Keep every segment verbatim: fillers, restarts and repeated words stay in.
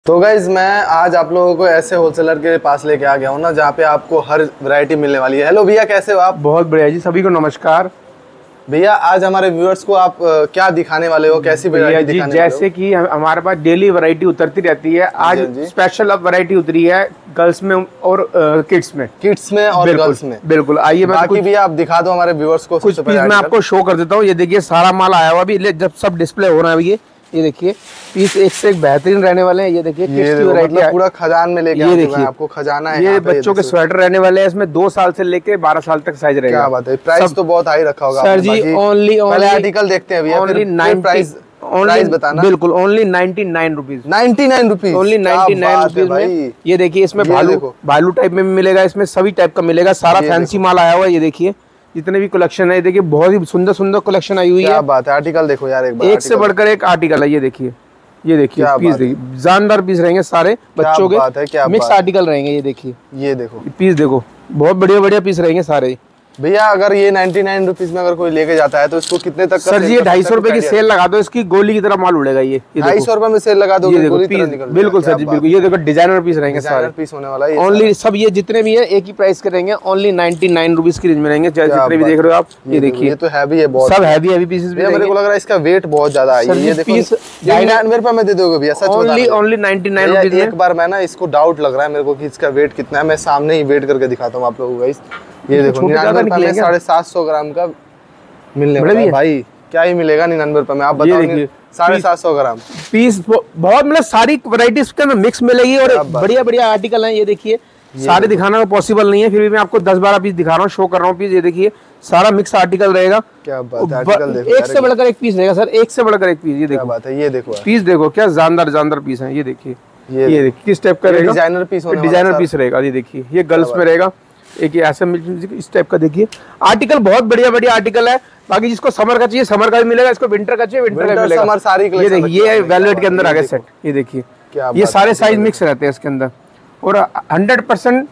तो गाइज मैं आज आप लोगों को ऐसे होलसेलर के पास लेके आ गया हूँ ना, जहाँ पे आपको हर वैरायटी मिलने वाली है। हेलो भैया, कैसे हो आप? बहुत बढ़िया जी, सभी को नमस्कार। भैया आज हमारे व्यूअर्स को आप आ, क्या दिखाने वाले हो, कैसी वैरायटी दिखाने वाले हो? जैसे कि हमारे पास डेली वैरायटी उतरती रहती है, आज स्पेशल अब वैरायटी उतरी है गर्ल्स में और किड्स में। किड्स में और गर्ल्स में, बिल्कुल। आइए मैं बाकी भैया आप दिखा दो हमारे व्यूअर्स को। कुछ पीस मैं आपको शो कर देता हूँ। ये देखिए सारा माल आया हुआ अभी, जब सब डिस्प्ले हो रहा है ये ये देखिए पीस एक से एक बेहतरीन रहने वाले हैं। ये देखिए किड्स की वैरायटी, मतलब पूरा खजान में लेके ये देखिए आपको खजाना है। ये बच्चों के स्वेटर रहने वाले हैं, इसमें दो साल से लेके बारह साल तक साइज रहेगा। क्या बात है, प्राइस तो बहुत हाई रखा होगा sir ji. Only only article देखते हैं भैया, ओनली नाइन प्राइस प्राइस बताना। बिल्कुल only ninety nine rupees ninety nine rupees only ninety nine rupees में। ये देखिए इसमें भालू भालू टाइप में भी मिलेगा, इसमें सभी टाइप का मिलेगा। सारा फैंसी माल आया हुआ है। ये देखिए जितने भी कलेक्शन है, देखिए बहुत ही सुंदर सुंदर कलेक्शन आई हुई है। क्या बात है, आर्टिकल देखो यार, एक बार एक से बढ़कर एक आर्टिकल है। ये देखिए ये देखिए पीस देखिए, जानदार पीस रहेंगे सारे बच्चों के, मिक्स आर्टिकल रहेंगे। ये देखिए ये देखो पीस देखो, बहुत बढ़िया बढ़िया पीस रहेंगे सारे। भैया अगर ये नाइनटी नाइन रुपीज में अगर कोई लेके जाता है तो इसको कितने तक? सर जी ये ढाई सौ रुपए की सेल लगा दो, इसकी गोली की तरह माल उड़ेगा। ये ढाई सौ रुपए में सेल लगा दो, ये गोली तरह निकल। बिल्कुल सर जी बिल्कुल। ये देखो डिजाइनर पीस रहेंगे सारे, पीस होने वाला है ओनली सब। ये जितने भी है एक ही प्राइस के रहेंगे, ओनली नाइनटी नाइन रुपीज की रेंज में रहेंगे, जितने भी देख रहे हो आप। ये देखिए ये तो हैवी है बहुत, सब हैवी हैवी पीसेस भी। मेरे को लग रहा है इसका वेट बहुत ज्यादा है। ये देखो पीस निन्यानवे रुपए में दे दोगे भैया? सच only only ninety nine rupees में। एक बार मैं ना इसको डाउट लग रहा है मेरे को कि इसका वेट कितना है, मैं सामने ही वेट करके दिखाता हूँ आप लोगों को। ये देखो निन्यानवे रुपए में साढ़े सात सौ ग्राम का मिलने वाला है भाई। क्या ही मिलेगा निन्यानवे रुपए में, आप बताओ। साढ़े सात सौ ग्राम पीस बहुत, मतलब सारी वैरायटीज के अंदर मिक्स मिलेगी और बढ़िया बढ़िया आर्टिकल हैं। ये देखिए सारे दिखाना तो पॉसिबल नहीं है, फिर भी मैं आपको दस बारह पीस दिखा रहा हूँ, शो कर रहा हूँ पीस। ये देखिए सारा मिक्स आर्टिकल रहेगा। क्या बात है, आर्टिकल देखो, एक से बढ़कर एक पीस रहेगा सर, एक से बढ़कर एक पीस। ये देखो बात है, ये देखो पीस देखो क्या जानदार जानदार पीस है। ये देखिए ये देखिए किस टाइप का रहेगा, डिजाइनर पीस होने वाला है। डिजाइनर पीस रहेगा। ये देखिए ये गर्ल्स में रहेगा, एक ऐसा इस टाइप का। देखिए आर्टिकल बहुत बढ़िया बढ़िया आर्टिकल है। बाकी जिसको समर का चाहिए समर का भी मिलेगा, इसको विंटर का चाहिए विंटर का मिलेगा। सारी ये देखिए ये वेलवेट के अंदर आ गया सेट। ये देखिए ये सारे साइज मिक्स रहते हैं इसके अंदर, और हंड्रेड परसेंट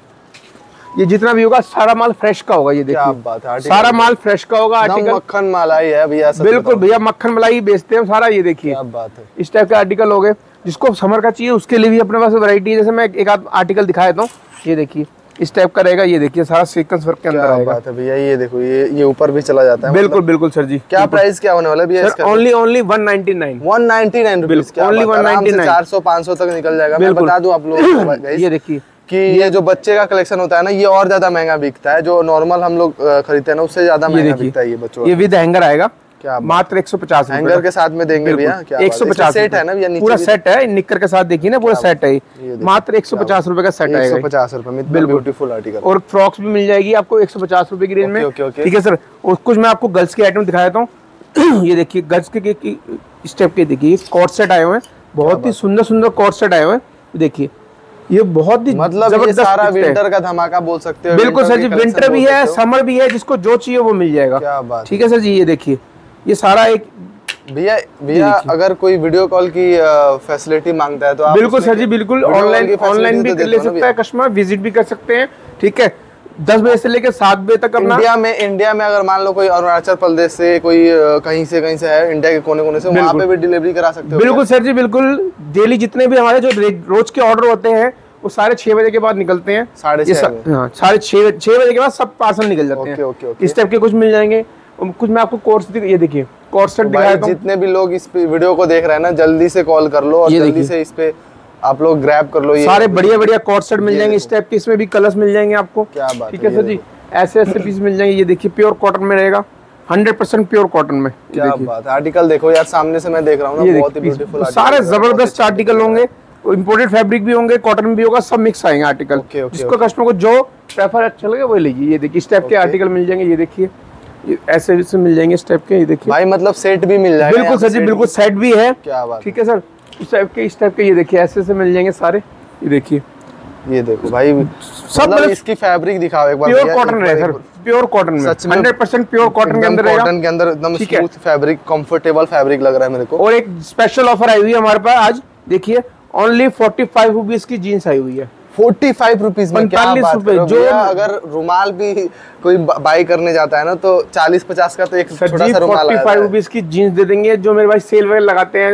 ये जितना भी होगा सारा माल फ्रेश का होगा। ये देखिए सारा माल फ्रेश का होगा। आर्टिकल मक्खन मलाई है भैया, बिल्कुल भैया मक्खन मलाई बेचते हैं सारा। ये देखिए इस टाइप के आर्टिकल हो गए। जिसको समर का चाहिए उसके लिए भी अपने पास वैरायटी है। जैसे मैं एक आध आर्टिकल दिखा देता हूँ। ये देखिए इस टाइप का रहेगा। ये देखिए सारा सीक्वेंस वर्क के अंदर आएगा। बात है भैया, ये देखो ये ये ऊपर भी चला जाता है। बिल्कुल बिल्कुल सर जी। क्या प्राइस क्या होने वाला है भैया इसका? Only only one ninety nine one ninety nine rupees. Only one ninety nine, चार सौ पाँच सौ तक निकल जाएगा। मैं बता दूं आप लोगों को ये देखिए कि ये जो बच्चे का कलेक्शन होता है ना, ये और ज्यादा महंगा बिकता है। जो नॉर्मल हम लोग खरीदते हैं ना, उससे ज्यादा महंगा बिकता है ये बच्चों। ये विद हैंगर आएगा। क्या मात्र एक सौ पचास हैंगर के साथ में देंगे भैया? क्या एक सौ पचास सेट है ना भैया? पूरा सेट है, निक्कर के साथ देखिए ना, पूरा सेट है। मात्र एक सौ पचास रुपए का सेट है। एक सौ पचास रुपए में ब्यूटीफुल आर्टिकल, और फ्रॉक्स भी मिल जाएगी आपको एक सौ पचास रुपए की रेंज में। ठीक है सर। और कुछ मैं आपको गर्ल्स के आइटम दिखा देता हूँ। ये देखिए गर्ल्स के स्टेप के देखिए कॉर्ड सेट आए हुए हैं, बहुत ही सुंदर सुंदर कॉर्ड सेट आए हुए हैं। देखिए ये बहुत ही मतलब ये सारा विंटर का धमाका बोल सकते हो। बिल्कुल सर जी, विंटर भी है समर भी है, जिसको जो चाहिए वो मिल जाएगा। ठीक है सर जी। ये देखिए ये सारा एक भैया भैया अगर कोई वीडियो कॉल की फैसिलिटी मांगता है तो आप बिल्कुल सर जी बिल्कुल ऑनलाइन ऑनलाइन भी ले सकता है कस्टमर, विजिट भी कर सकते हैं। ठीक है, दस बजे से लेकर सात बजे तक अपना। इंडिया में इंडिया में अगर मान लो कोई अरुणाचल प्रदेश से, कोई कहीं से कहीं से है, इंडिया के कोने कोने से, वहाँ पे भी डिलीवरी करा सकते हो? बिल्कुल सर जी बिल्कुल। डेली जितने भी हमारे जो रोज के ऑर्डर होते हैं वो साढ़े छह बजे के बाद निकलते हैं। साढ़े छह साढ़े छह छह बजे के बाद सब पार्सल निकल जाते हैं। इस टाइप के कुछ मिल जाएंगे। कुछ मैं आपको कोर्स, ये देखिए कोर्स सेट दिखाया था। जितने भी लोग इस वीडियो को देख रहे हैं ना, जल्दी से कॉल कर लो और जल्दी से इस पे आप लोग ग्रैब कर लो। ये सारे बढ़िया बढ़िया कोर्स सेट मिल जाएंगे इस टाइप के, इसमें भी कलर्स मिल जाएंगे आपको। क्या बात, ठीक है सर जी। ऐसे ऐसे पीस मिल जाएंगे। ये देखिए प्योर कॉटन में रहेगा, हंड्रेड परसेंट प्योर कॉटन में। क्या बात है, आर्टिकल देखो यार, सामने से मैं देख रहा हूँ ना, बहुत ही ब्यूटीफुल। सारे जबरदस्त आर्टिकल होंगे, इम्पोर्टेड फैब्रिक भी होंगे, कॉटन भी होगा, सब मिक्स आएंगे आर्टिकल। जिसको कस्टमर को जो प्रेफर अच्छा लगे वो लीजिए। ये देखिए इस टाइप के आर्टिकल मिल जाएंगे। ये देखिए ऐसे ऐसे मिल जाएंगे इस टाइप के। ये देखिए भाई मतलब सेट भी मिल जाएगा। बिल्कुल सर जी बिल्कुल, सेट भी है। क्या बात। ठीक है सर, इस टाइप के इस टाइप के ये देखिए ऐसे ऐसे मिल जाएंगे सारे। ये देखिए ये देखो भाई, सब मतलब इसकी फैब्रिक दिखाओ एक बार। प्योर कॉटन है सर, प्योर कॉटन में हंड्रेड परसेंट प्योर कॉटन के अंदर रहेगा। कॉटन के अंदर एकदम स्मूथ फैब्रिक, कंफर्टेबल फैब्रिक लग रहा है मेरे को। और एक स्पेशल ऑफर आई हुई है हमारे पास आज। देखिए ओनली फोर्टी फाइव रुपीज की जीन्स आई हुई है। फोर्टी फाइव रुपीज में क्या बात कर रहे हो? जो अगर रुमाल भी कोई बाई करने जाता है ना, तो चालीस पचास का तो एक छोटा सा रुमाल फोर्टी फाइव रुपीज की जीन्स दे देंगे। जो मेरे भाई सेल वगैरह लगाते हैं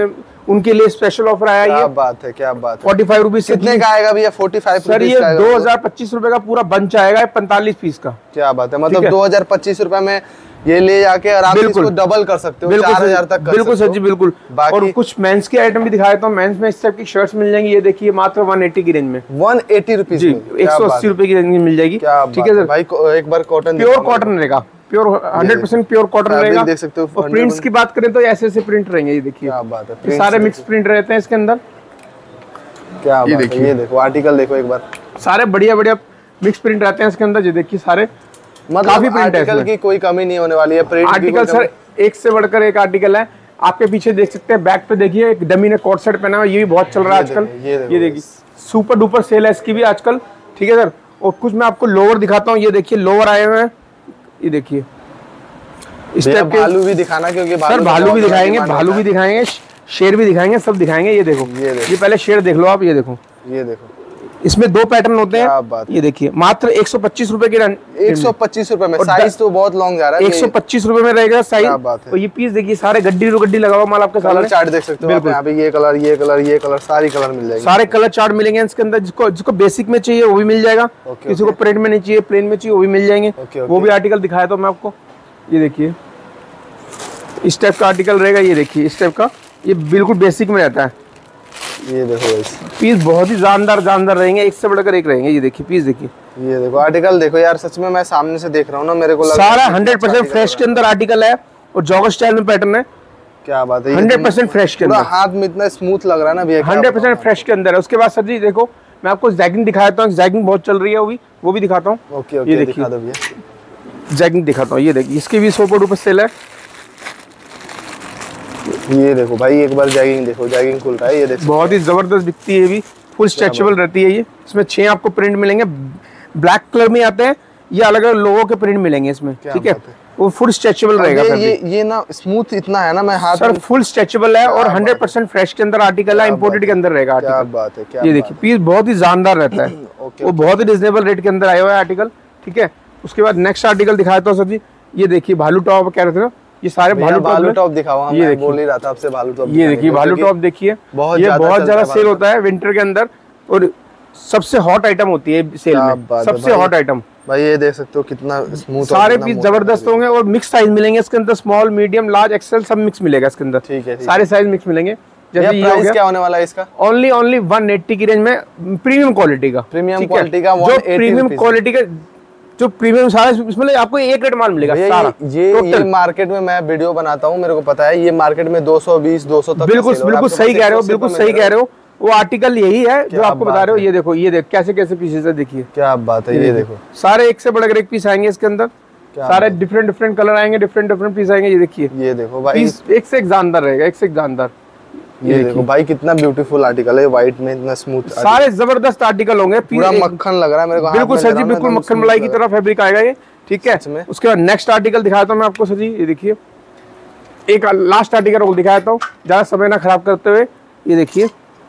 उनके लिए स्पेशल ऑफर आया। क्या ये बात है, क्या बात है। फोर्टी फाइव रुपीज कितने का आएगा भैया? फोर्टी फाइव सर ये दो हजार पच्चीस रुपए का पूरा बंच आएगा, पैंतालीस पीस का। क्या बात है, मतलब दो हजार पच्चीस रुपए में ये ले जाके आराम से इसको डबल कर सकते हो, चार हजार तक कर बिल्कुल सर जी, बिल्कुल। और कुछ मेंस की आइटम भी दिखा देता हूँ। मेंस में इस टाइप की शर्ट्स मिल जाएंगी, ये देखिए मात्र वन एटी की रेंज में, वन एटी रुपीज जी, एक सौ अस्सी रुपए की रेंज में मिल जाएगी। ठीक है सर भाई, एक बार कॉटन, प्योर कॉटन रहेगा, pure hundred percent pure cotton रहेगा, देख सकते हो। और प्रिंट्स की बात करें तो ऐसे ऐसे प्रिंट रहेंगे, ये देखिए, क्या बात है, सारे मिक्स प्रिंट रहते हैं इसके अंदर। क्या बात है, ये देखो आर्टिकल देखो एक बार, सारे बढ़िया बढ़िया मिक्स प्रिंट रहते हैं इसके अंदर, ये देखिए सारे, मतलब काफी प्रिंट आर्टिकल की कोई कमी नहीं होने वाली है। प्रिंट आर्टिकल सर एक से बढ़कर एक आर्टिकल है। आपके पीछे देख सकते हैं, बैक पे देखिए एक डमी ने कोट सेट पहना हुआ, ये भी बहुत चल रहा है आजकल। ये देखिए सुपर डुपर सेल है इसकी भी आजकल। ठीक है सर, और कुछ मैं आपको लोअर दिखाता हूँ, ये देखिए लोअर आए हुए हैं, ये देखिए इस टाइप के। भालू भी दिखाना, क्योंकि सर भालू भी दिखाएंगे, भालू भी दिखाएंगे, शेर भी दिखाएंगे, सब दिखाएंगे। ये देखो, ये पहले शेर देख लो आप, ये देखो, ये देखो, इसमें दो पैटर्न होते हैं। ये देखिए मात्र एक सौ पच्चीस रुपए के, एक सौ पच्चीस रुपए में, साइज तो बहुत लॉन्ग जा रहा है, एक सौ पच्चीस रुपए में रहेगा साइज। और ये पीस देखिए सारे गड्डी गड्डी लगा हुआ माल आपके सामने, चार्ट देख सकते हो आप यहाँ पे, ये कलर, ये कलर, ये कलर, सारी कलर मिल जाएंगे, सारे कलर चार्ट मिलेंगे इसके अंदर। जिसको जिसको बेसिक में चाहिए वो भी मिल जाएगा, किसी को प्रिंट में नहीं चाहिए, प्लेन में चाहिए, वो भी मिल जाएंगे। वो भी आर्टिकल दिखाया था मैं आपको, ये देखिए इस टाइप का आर्टिकल रहेगा, ये देखिए इस टाइप का, ये बिल्कुल बेसिक में रहता है। ये देखो पीस बहुत ही जानदार जानदार रहेंगे, एक से बढ़कर एक रहेंगे। ये देखिए पीस देखिए, ये देखो आर्टिकल देखो यार, सच में मैं सामने से देख रहा हूँ ना, मेरे को लग सारा हंड्रेड परसेंट फ्रेश के अंदर आर्टिकल है, और जॉगर स्टाइल में पैटर्न है। क्या बात है, हंड्रेड परसेंट फ्रेश के अंदर, हाथ में इतना स्मूथ लग रहा है ना भैया, हंड्रेड परसेंट फ्रेश के अंदर है। उसके बाद सर जी देखो, मैं आपको जैगिंग दिखाता हूँ, जैगिंग बहुत चल रही है, वो भी वो भी दिखाता हूँ। ओके ओके, ये दिखा दो भैया, जैगिंग दिखाता हूँ। ये देखिए इसकी भी सौ रुपए सेल है। ये देखो भाई, एक बार जैगिंग देखो, जैगिंग खुल रहा है, ये देखो बहुत ही जबरदस्त दिखती है, ये भी फुल स्ट्रेचेबल रहती है। ये इसमें छह आपको प्रिंट मिलेंगे, ब्लैक कलर में आते हैं, ये अलग अलग लोगों के प्रिंट मिलेंगे इसमें। ठीक है, वो फुल स्ट्रेचेबल रहेगा। ये ये ना स्मूथ इतना है ना, मैं हाथ सर फुल स्ट्रेचेबल है, और हंड्रेड परसेंट फ्रेश के अंदर आर्टिकल है, इंपोर्टेड के अंदर रहेगा। क्या बात है, क्या ये देखिए पीस बहुत ही जानदार रहता है, वो बहुत ही रिजनेबल रेट के अंदर आया हुआ है आर्टिकल। ठीक है, उसके बाद नेक्स्ट आर्टिकल दिखाता हूँ सर जी, ये देखिए भालू टॉप कह रहे थे ना, ये सारे भालू भालू टॉप दिखाओ, मैं बोल ही रहा था आपसे भालू टॉप। ये देखिए भालू टॉप देखिए, ये बहुत ज्यादा सेल होता है विंटर के अंदर, और सबसे हॉट आइटम होती है सेल में, सबसे हॉट आइटम। भाई ये देख सकते हो कितना स्मूथ, सारे पीस जबरदस्त होंगे, और मिक्स साइज मिलेंगे इसके अंदर, स्मॉल मीडियम लार्ज एक्सेल सब मिक्स मिलेगा इसके अंदर। ठीक है, सारे साइज मिक्स मिलेंगे। जैसे ये प्राइस क्या होने वाला है इसका? ओनली ओनली वन एट्टी की रेंज में, प्रीमियम क्वालिटी का, प्रीमियम क्वालिटी का, जो प्रीमियम क्वालिटी का, जो प्रीमियम सारा इसमें आपको एक रेट माल मिलेगा सारा। ये ये मार्केट में मैं वीडियो बनाता हूँ, मेरे को पता है, ये मार्केट में दो सौ बीस दो सौ तक। बिल्कुल बिल्कुल सही कह रहे हो, बिल्कुल सही कह रहे हो। वो आर्टिकल यही है जो आपको बता रहे हो। ये देखो, ये देख कैसे कैसे पीसेस है, देखिए क्या बात है। ये देखो सारे एक से बढ़कर एक पीस आएंगे इसके अंदर, सारे डिफरेंट डिफरेंट कलर आएंगे, डिफरेंट डिफरेंट पीस आएंगे। ये देखिए, ये देखो भाई, एक से एक जानदार रहेगा, एक से एक जानदार। ये देखो भाई कितना ब्यूटीफुल आर्टिकल है, व्हाइट में इतना स्मूथ, सारे जबरदस्त आर्टिकल होंगे, पूरा मक्खन लग रहा है मेरे को। बिल्कुल सर जी, बिल्कुल मक्खन मलाई की तरह फैब्रिक आएगा ये। ठीक है, उसके बाद नेक्स्ट आर्टिकल दिखाता हूँ मैं आपको सर जी। ये देखिए एक लास्ट आर्टिकल दिखाता हूँ, ज्यादा समय ना खराब करते हुए। ये देखिए,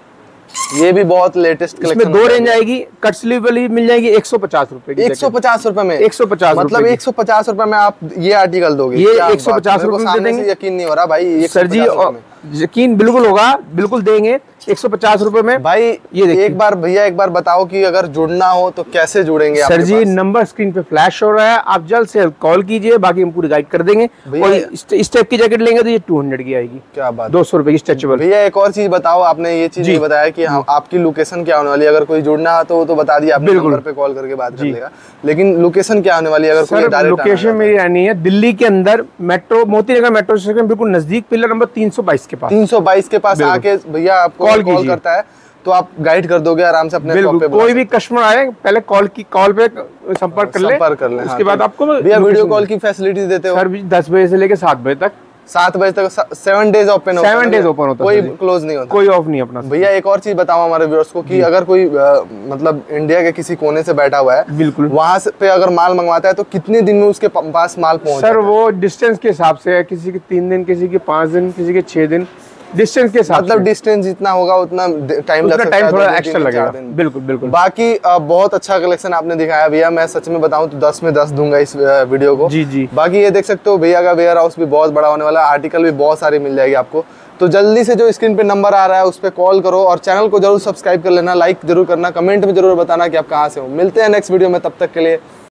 ये भी बहुत लेटेस्ट कलेक्शन। इसमें दो रेंज आएगी, कट स्लीव वाली मिल जाएगी एक सौ पचास रुपए की। एक सौ पचास रुपए में, एक सौ पचास मतलब एक सौ पचास रुपए में आप ये आर्टिकल दोगे? ये एक सौ पचास रुपए में देंगे। यकीन नहीं हो रहा भाई सर जी, यकीन बिल्कुल होगा, बिल्कुल देंगे एक सौ पचास रुपए में। भाई ये देखिए, एक बार भैया एक बार बताओ कि अगर जुड़ना हो तो कैसे जुड़ेंगे? सर जी नंबर स्क्रीन पे फ्लैश हो रहा है, आप जल्द से कॉल कीजिए, बाकी हम पूरी गाइड कर देंगे। और इस टाइप की जैकेट लेंगे तो ये टू हंड्रेड की आएगी। क्या बात, दो सौ रुपए की स्ट्रेचेबल। भैया एक और चीज बताओ, आपने ये चीज नहीं बताया कि आपकी लोकेशन क्या होने वाली है। अगर कोई जुड़ना है तो वो तो बता दिया आपने, नंबर पे कॉल करके बात कर लेगा, लेकिन लोकेशन क्या होने वाली है? अगर कोई डायरेक्ट लोकेशन मेरी रहनी है दिल्ली के अंदर, मेट्रो मोतीनगर मेट्रो स्टेशन बिल्कुल नजदीक, पिलर नंबर तीन सौ बाईस के पास। तीन सौ बाईस के पास आके भैया आपको कॉल करता है तो आप गाइड कर दोगे आराम से अपने शॉप पे। कोई भी कस्टमर आए पहले कॉल की कॉल पे संपर्क कर ले, संपर्क कर ले। उसके बाद आपको भैया वीडियो कॉल की फैसिलिटी देते हो? सर दस बजे से लेके सात बजे तक, सात बजे तक सेवन डेज ओपन होता है। सेवन डेज ओपन होता है, कोई क्लोज नहीं होता, कोई ऑफ नहीं अपना। भैया एक और चीज बताओ हमारे व्यूअर्स को कि अगर कोई मतलब इंडिया के किसी कोने से बैठा हुआ है, बिल्कुल वहां पे अगर माल मंगवाता है तो कितने दिन में उसके पास माल पहुंचता है? सर वो डिस्टेंस के हिसाब से है, किसी के तीन दिन, किसी के पांच दिन, किसी के छह दिन, डिस्टेंस के साथ। मतलब डिस्टेंस जितना होगा उतना टाइम लग सकता है, थोड़ा एक्स्ट्रा लगेगा। बिल्कुल बिल्कुल। बाकी बहुत अच्छा कलेक्शन आपने दिखाया भैया, मैं सच में बताऊं तो दस में दस दूंगा इस वीडियो को। जी जी। बाकी ये देख सकते हो भैया का वेयर हाउस भी बहुत बड़ा होने वाला है, आर्टिकल भी बहुत सारे मिल जाएगी आपको। तो जल्दी से जो स्क्रीन पे नंबर आ रहा है उस पर कॉल करो और चैनल को जरूर सब्सक्राइब कर लेना, लाइक जरूर करना, कमेंट में जरूर बताना कि आप कहाँ से हो। मिलते हैं नेक्स्ट वीडियो में, तब तक के लिए